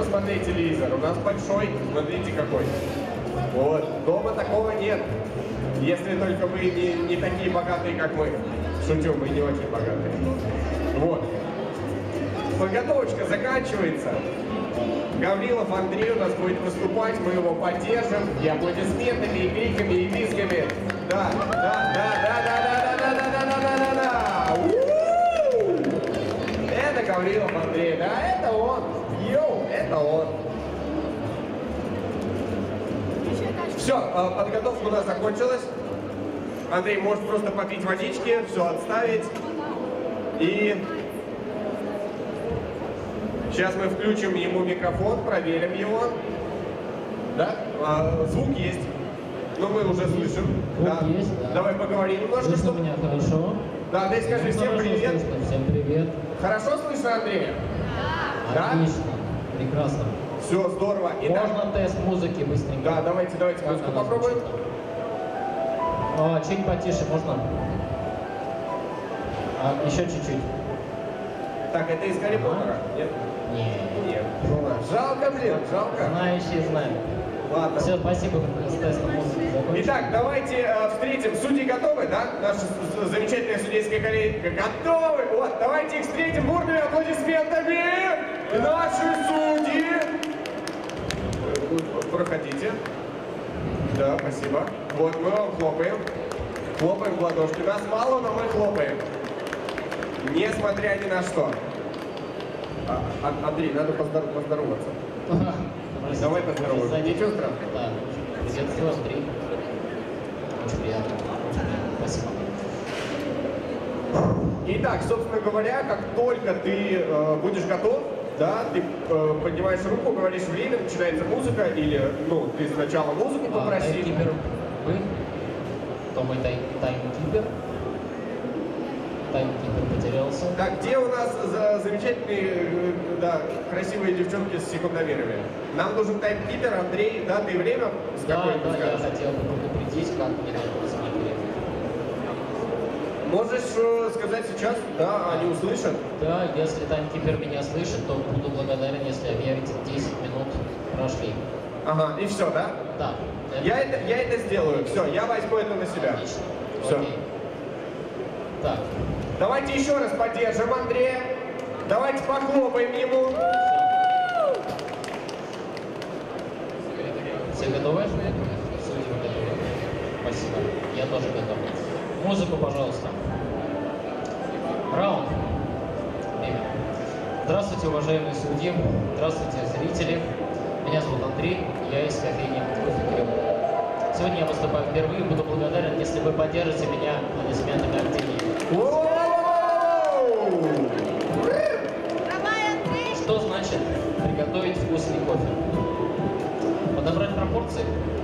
посмотреть телевизор. У нас большой, смотрите какой. Вот. Дома такого нет. Если только вы не такие богатые, как мы. Шучу, мы не очень богатые. Вот. Подготовочка заканчивается. Гаврилов Андрей у нас будет выступать, мы его поддержим и аплодисментами, и криками, и визгами. Да. Это Гаврилов Андрей, да, это он. Йоу, это он. Все, подготовка у нас закончилась. Андрей может просто попить водички, все отставить. И сейчас мы включим ему микрофон, проверим его. Да? Звук есть. Но мы уже слышим. Звук есть, да. Давай поговорим немножко. Слышно меня хорошо? Да, дай скажи всем привет. Слышно. Всем привет. Хорошо слышно, Андрей? Да. Отлично. Прекрасно. Все, здорово. Итак, можно тест музыки быстренько? Да, давайте музыку попробуем. Чуть потише, можно? Еще чуть-чуть. Так, это из Гарри Поттера? Нет? Нет. Жалко, блин, жалко. Знающие знают. Ладно. Все, спасибо с тестом музыки. Итак, давайте встретим. Судьи готовы, да? Наша замечательная судейская коллега готовы. Вот, давайте их встретим бурными аплодисментами. Наши судьи. Проходите. Да, спасибо. Вот, мы вам хлопаем. Хлопаем в ладошки. Нас мало, но мы хлопаем. Несмотря ни на что. Андрей, надо поздороваться. Давай поздороваемся. Ничего страшного. Да. Приветствую, Андрей. Очень приятно. Спасибо. Итак, собственно говоря, как только ты будешь готов, да, ты поднимаешь руку, говоришь время, начинается музыка, или, ну, ты сначала музыку попроси. Таймкипер вы? Кто мой таймкипер? Таймкипер потерялся. Да, где у нас замечательные, да, красивые девчонки с секундомерами? Нам нужен таймкипер, Андрей, да, ты время с какой Да, я хотел бы предупредить, как мне надо посмотреть время. Можешь сказать сейчас, да, они услышат? Да, если таймкипер меня слышит, то буду благодарен, если объявите 10 минут прошли. Ага, и все, да? Да. Я это сделаю, все, я возьму это на себя. Отлично. Все. Окей. Так. Давайте еще раз поддержим Андрея. Давайте похлопаем ему. Все готовы? Судьи готовы. Спасибо. Я тоже готов. Музыку, пожалуйста. Раунд. Время. Здравствуйте, уважаемые судьи. Здравствуйте, зрители. Меня зовут Андрей. Я из кофейни «Кофе Крем». Сегодня я выступаю впервые. Буду благодарен, если вы поддержите меня аплодисментами активнее. Что значит приготовить вкусный кофе? Подобрать пропорции,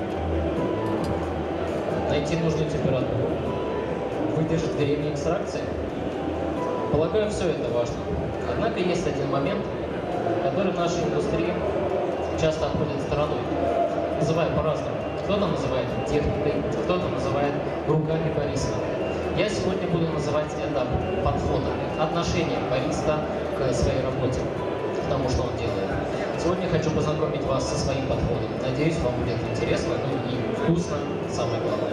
найти нужную температуру, выдержать время экстракции. Полагаю, все это важно. Однако есть один момент, который в нашей индустрии часто обходит стороной. Называют по-разному. Кто-то называет техникой, кто-то называет руками бариста. Я сегодня буду называть это подходом, отношением бариста к своей работе, к тому, что он делает. Сегодня хочу познакомить вас со своим подходом. Надеюсь, вам будет интересно, ну и вкусно, самое главное.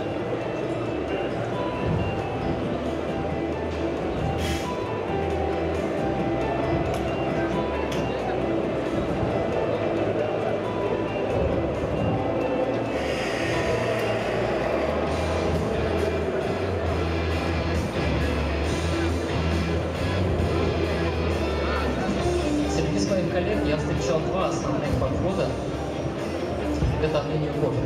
Среди своих коллег я встречал два основных подхода к приготовлению кофе.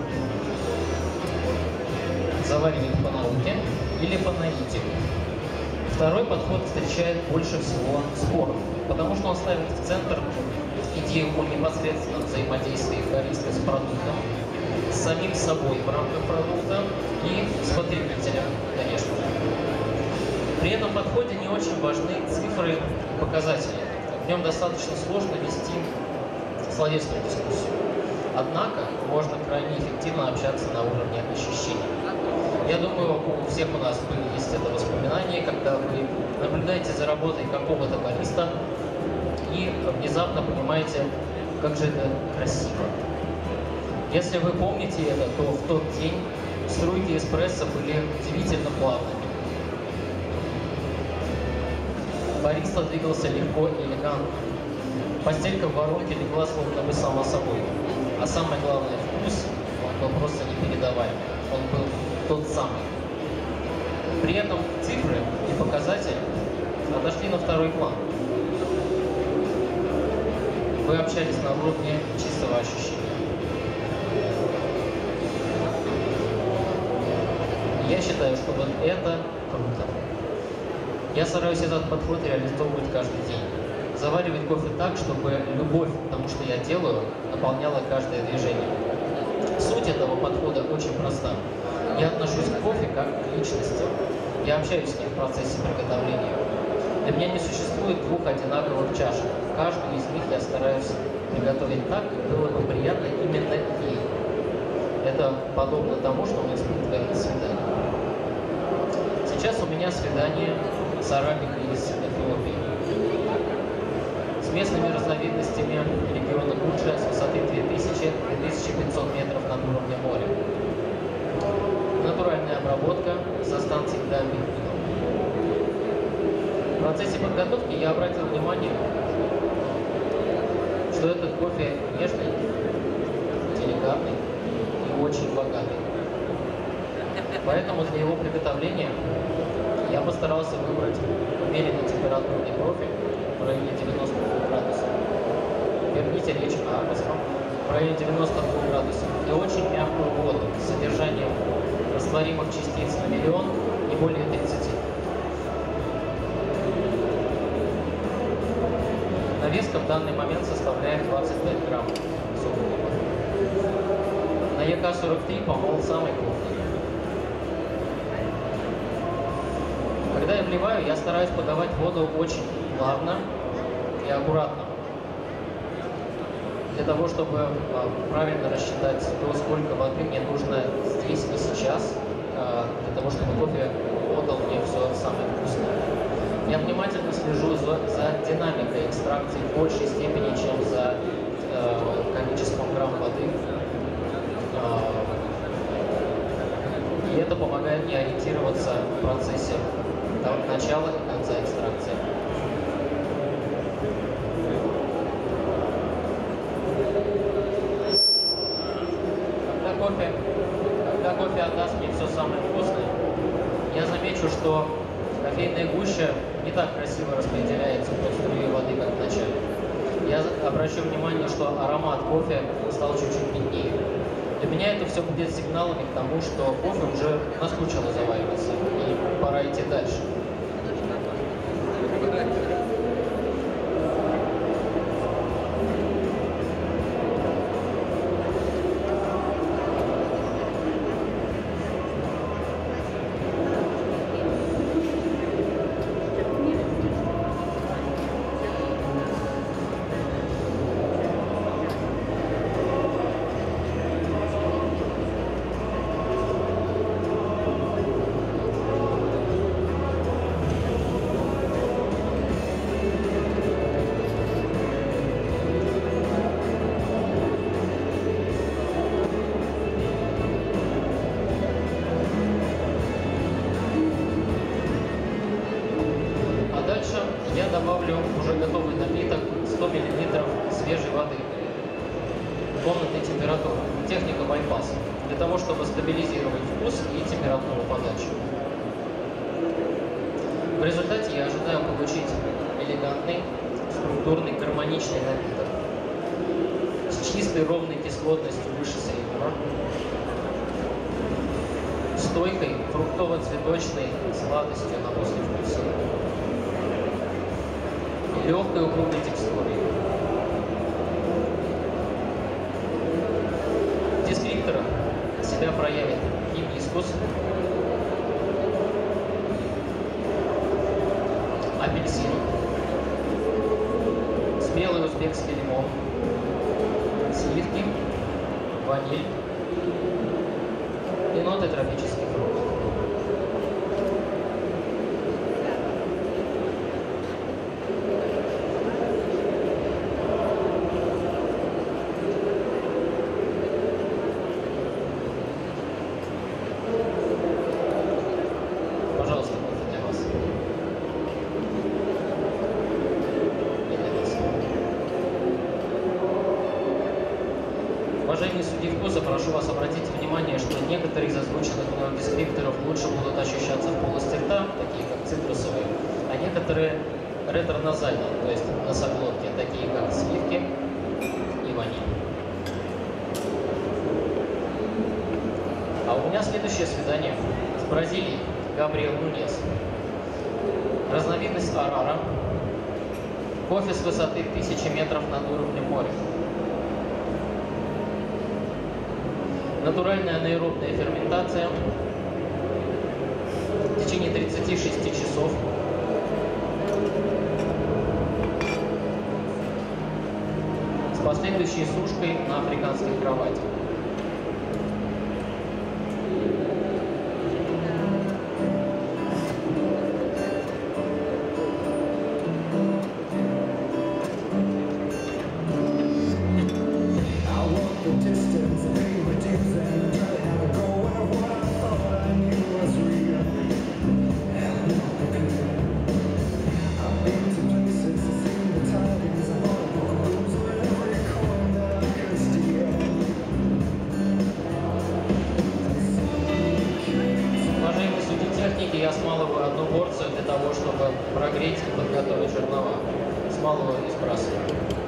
Заваривание по науке или по наитию. Второй подход встречает больше всего споров, потому что он ставит в центр идею о непосредственном взаимодействии бариста с продуктом, с самим собой в рамках продукта и с потребителем, конечно. При этом подходе не очень важны цифры и показатели. В нем достаточно сложно вести словесную дискуссию. Однако можно крайне эффективно общаться на уровне ощущений. Я думаю, у всех у нас есть это воспоминание, когда вы наблюдаете за работой какого-то бариста и внезапно понимаете, как же это красиво. Если вы помните это, то в тот день струйки эспрессо были удивительно плавными. Бариста двигался легко и элегантно. Постелька в воронке легла словно бы сама собой. А самое главное, вкус, он был просто непередаваемый. Он был тот самый. При этом цифры и показатели отошли на второй план. Вы общались на уровне чистого ощущения. Я считаю, что вот это круто. Я стараюсь этот подход реализовывать каждый день. Заваривать кофе так, чтобы любовь к тому, что я делаю, наполняла каждое движение. Суть этого подхода очень проста. Я отношусь к кофе как к личности. Я общаюсь с ним в процессе приготовления. Для меня не существует двух одинаковых чашек. Каждую из них я стараюсь приготовить так, как было бы приятно именно ей. Это подобно тому, что мы испытываем на свидании. Сейчас у меня свидание с арабикой из Эфиопии. С местными разновидностями региона Гуджа с высоты 2000-2500 метров над уровнем моря. Натуральная обработка со станции Дамби. В процессе подготовки я обратил внимание, что этот кофе нежный, деликатный и очень богатый. Поэтому для его приготовления я постарался выбрать умеренный температурный профиль в районе 92 градусов. Верните речь о арабском. В районе 92 градусов. И очень мягкую воду с содержанием растворимых частиц на миллион и более 30. Навеска в данный момент составляет 25 грамм сухого. На ЕК-43 помол самый крупный. Когда я вливаю, я стараюсь подавать воду очень плавно и аккуратно. Для того, чтобы правильно рассчитать то, сколько воды мне нужно здесь и сейчас, для того, чтобы кофе отдал мне все самое вкусное. Я внимательно слежу за динамикой экстракции в большей степени, чем за количеством грамм воды. И это помогает мне ориентироваться в процессе начала и конца экстракции. Когда кофе отдаст мне все самое вкусное, я замечу, что кофейная гуща не так красиво распределяется под струю воды, как в начале. Я обращу внимание, что аромат кофе стал чуть-чуть беднее. Для меня это все будет сигналами к тому, что кофе уже наскучило завариваться, и пора идти дальше. Я добавлю уже готовый напиток 100 мл свежей воды комнатной температуры. Техника байпас. Для того, чтобы стабилизировать вкус и температуру подачи. В результате я ожидаю получить элегантный, структурный, гармоничный напиток с чистой ровной кислотностью выше среднего, стойкой фруктово-цветочной сладостью на послевкусие, легкой упругой текстурой. В дескрипторах себя проявит гибискус, апельсин, спелый узбекский лимон, сливки, ваниль и ноты тропических фруктов. уважаемые судьи вкуса, прошу вас обратить внимание, что некоторые из озвученных мною дескрипторов лучше будут ощущаться в полости рта, такие как цитрусовые, а некоторые ретроназальные, то есть носоглотки, такие как сливки и ваниль. А у меня следующее свидание с Бразилией. Габриэл Нуньес. Разновидность арара. Кофе с высоты 1000 метров над уровнем моря. Натуральная анаэробная ферментация в течение 36 часов. С последующей сушкой на африканской кровати. Я смалываю одну порцию для того, чтобы прогреть и подготовить жернова. Смалываю и сбрасываю.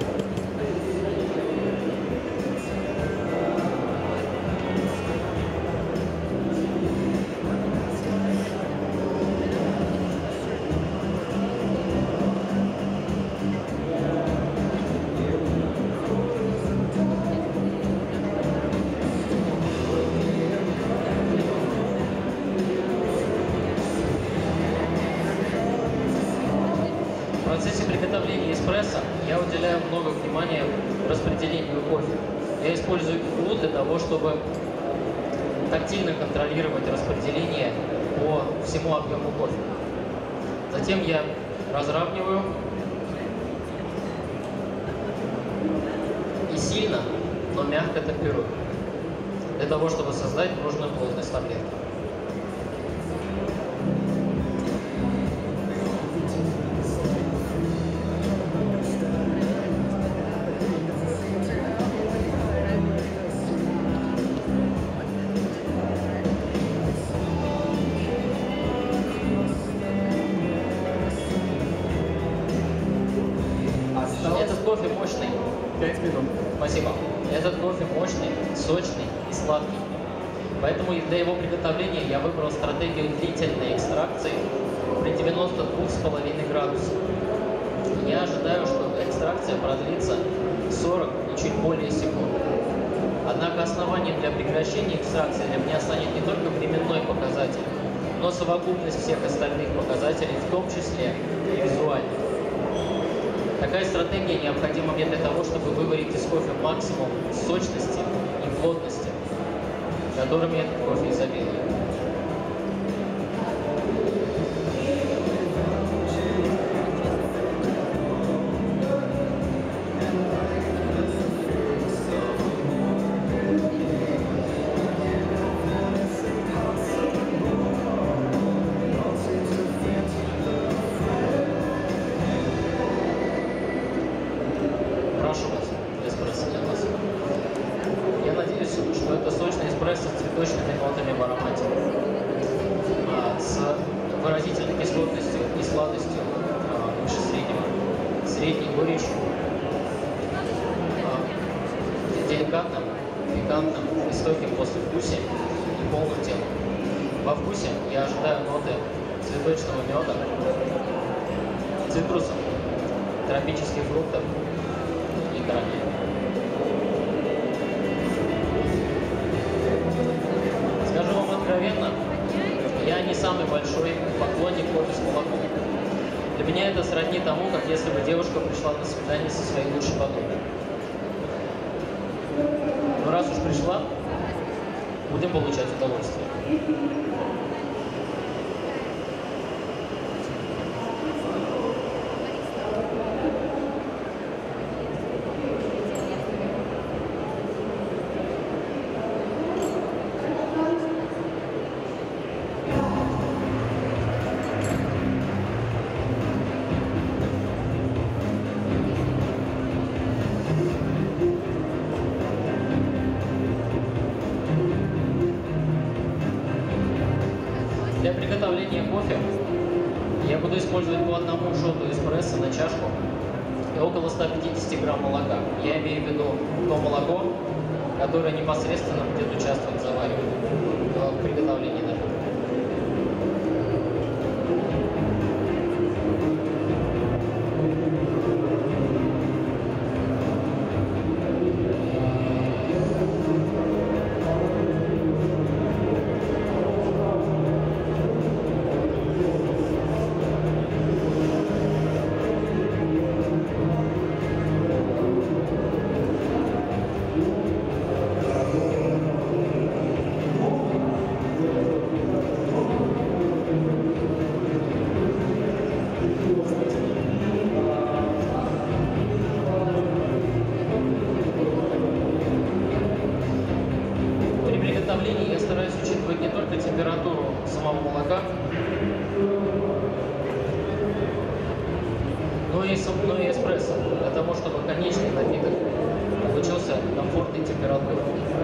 В процессе приготовления эспрессо я уделяю много внимания распределению кофе. Я использую иглу для того, чтобы тактильно контролировать распределение по всему объему кофе. Затем я разравниваю и сильно, но мягко топирую, для того, чтобы создать нужную плотность таблетки. Этот кофе мощный. 5 минут. Спасибо. Этот кофе мощный, сочный и сладкий. Поэтому для его приготовления я выбрал стратегию длительной экстракции при 92,5 градусах. Я ожидаю, что экстракция продлится 40 и чуть более секунд. Однако основанием для прекращения экстракции для меня станет не только временной показатель, но совокупность всех остальных показателей, в том числе и визуальных. Такая стратегия необходима мне для того, чтобы выварить из кофе максимум сочности и плотности, которыми этот кофе изобилует. Прошу вас, эспрессо для вас. Я надеюсь, что это сочный эспрессо с цветочными нотами в аромате, с выразительной кислотностью и сладостью выше среднего, средней горечью, деликатным, пикантным и стойким послевкусием и полным телом. Во вкусе я ожидаю ноты цветочного меда, цитрусов, тропических фруктов и карамель. Скажу вам откровенно, я не самый большой поклонник кофе с молоком. Для меня это сродни тому, как если бы девушка пришла на свидание со своей лучшей подругой. Но раз уж пришла, будем получать удовольствие. приготовления кофе я буду использовать по одному шоту эспрессо на чашку и около 150 грамм молока. Я имею в виду то молоко, которое непосредственно будет участвовать в заваривании, в приготовлении напитка. Я стараюсь учитывать не только температуру самого молока, но и эспрессо, для того, чтобы конечный напиток получился комфортной температурой.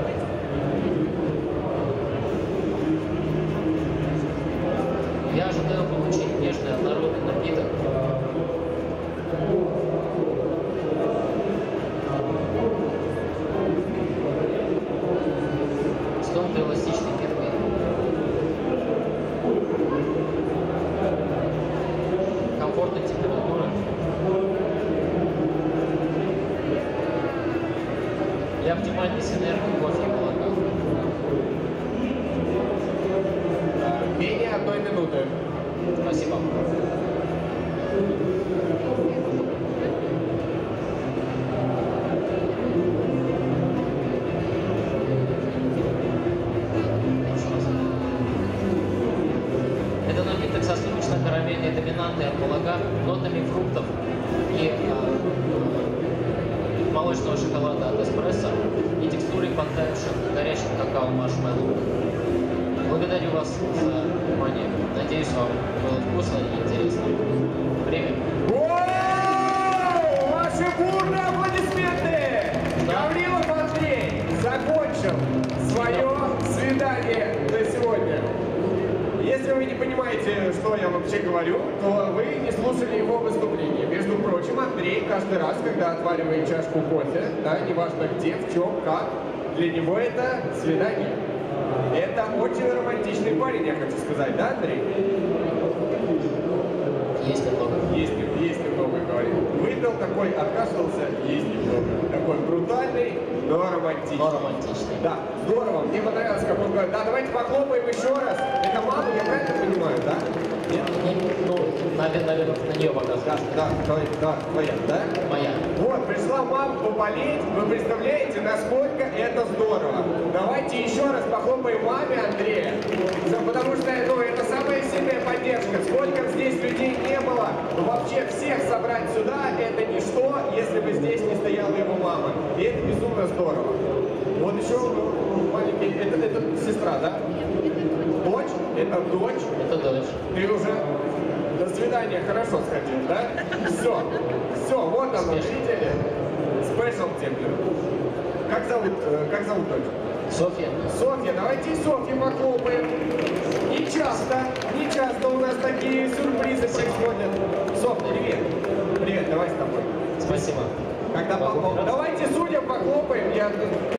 Я ожидаю получить нежный однородный напиток. С тонкой эластичной киркой. Комфортной температуры. И оптимальной синергии кофе и молока. Менее 1 минуты. Спасибо. Это напиток со сливочно-карамельной доминантой от молока, нотами фруктов и молочного шоколада от эспрессо и текстурой подтаявших горячим какао-маршмеллоу. Благодарю вас за внимание. Надеюсь, вам было вкусно и интересно. Время. Воу! Ваши бурные аплодисменты! Гаврилов Андрей закончил свое свидание на сегодня. Если вы не понимаете, что я вообще говорю, то вы не слушали его выступление. Между прочим, Андрей каждый раз, когда отваривает чашку кофе, да, неважно где, в чем, как, для него это свидание. Это очень романтичный парень, я хочу сказать, да, Андрей? Есть немного. Есть немного, говорит. Выпил такой, откашлялся, есть немного. Такой брутальный, но романтичный. Да, здорово. Мне понравилось, как он говорит. Да, давайте похлопаем еще раз. Это мама, я правильно понимаю, да? Нет? Ну, наверное, на нее показывать. Да, твоя, да? Моя. Вот, пришла мама поболеть. Вы представляете, насколько это здорово. Давайте еще раз похлопаем маме Андрея. Потому что, ну, это самая сильная поддержка. Сколько бы здесь людей не было, вообще всех собрать сюда, это ничто, если бы здесь не стояла его мама. И это безумно здорово. Вот еще маленький, это сестра, да? Дочь? Это дочь? Это дочь. Ты уже до свидания хорошо сходил, да? Все, вот оно, видели? Special Templar. Как зовут дочь? Софья. Софья, давайте Софье похлопаем. Не часто у нас такие сюрпризы происходят. Софья, привет. Привет, давай с тобой. Спасибо. Давайте судьям похлопаем.